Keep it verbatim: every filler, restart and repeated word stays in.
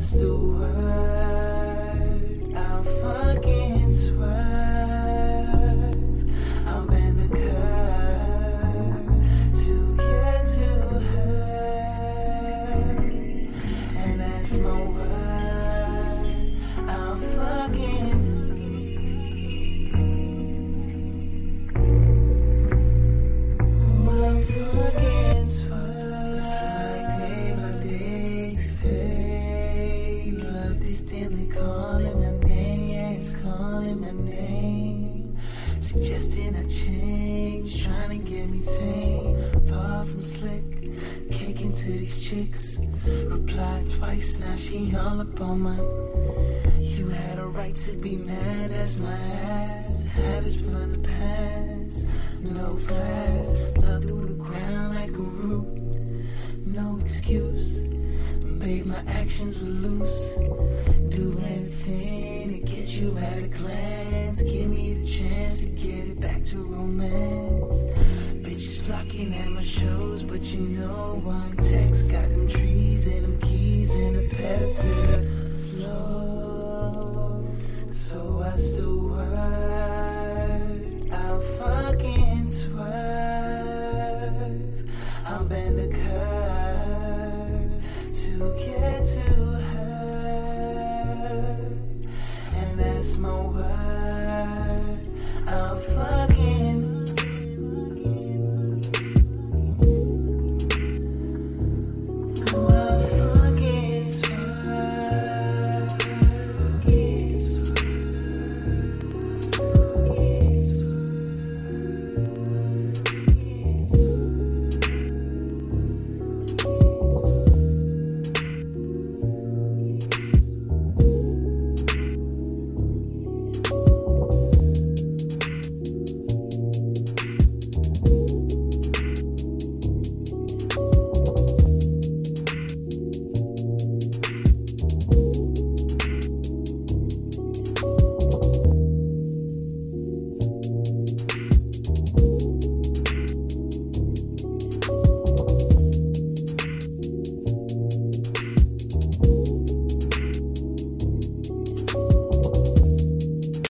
what's the word? I'll fucking swerve. I'll bend the curve to get to her, and that's my word. I'll fucking I'll fucking swerve. It's like day by day fade. Love distantly calling my name, yeah, it's calling my name, suggesting I change, trying to get me tame. Far from slick, caking to these chicks. Replied twice, now she all up on my. You had a right to be mad, that's my ass. Habits from the past, no class. Love through the ground like a root, no excuse. Babe, my actions were loose. Do anything to get you at a glance. Give me the chance to get it back to romance. Bitches flocking at my shows, but you know one text got them trees and them keys and a pedal to the floor. So what's the word? I'll fucking swerve. I'll bend the curve to get